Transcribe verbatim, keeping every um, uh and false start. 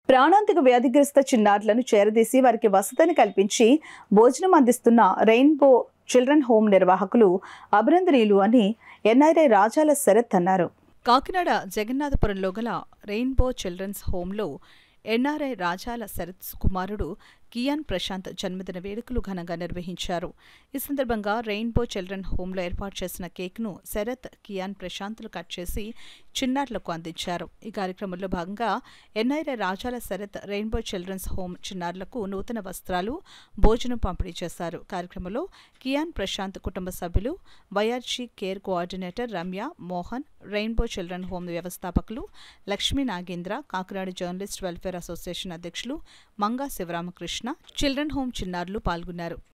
ప్రాణాంతక వ్యాధిగ్రస్త చిన్నారులను చేరదీసి వారికి వసతిని కల్పించి భోజనం అందిస్తున్న రెయిన్బో చిల్డ్రన్ హోమ్ నిర్వాహకులు అభినందనీయులు అని ఎన్ఆర్ఐ రాజాల శరత్ అన్నారు. కాకినాడ జగన్నాథపురంలో గల రెయిన్బో చిల్డ్రన్స్ హోంలో ఎన్ఆర్ఐ రాజాల శరత్ కుమారుడు కియాన్ ప్రశాంత్ జన్మదిన వేడుకలు ఘనంగా నిర్వహించారు. ఈ సందర్భంగా రెయిన్బో చిల్డ్రన్ హోంలో ఏర్పాటు చేసిన కేక్ను శరత్, కియాన్ ప్రశాంత్లు కట్ చేసి చిన్నారులకు అందించారు. ఈ కార్యక్రమంలో భాగంగా NRI Rajala Sarath rainbow children's home చిన్నారులకు నూతన వస్త్రాలు, భోజనం పంపిణీ చేశారు. కార్యక్రమంలో కియాన్ ప్రశాంత్ కుటుంబ సభ్యులు, YRG care coordinator Ramya, Mohan, rainbow children home వ్యవస్థాపకులు Lakshmi Nagendra, Kakinada journalist welfare association అధ్యక్షులు మంగా శివరామకృష్ణ, చిల్డ్రన్ హోం చిన్నారులు పాల్గొన్నారు.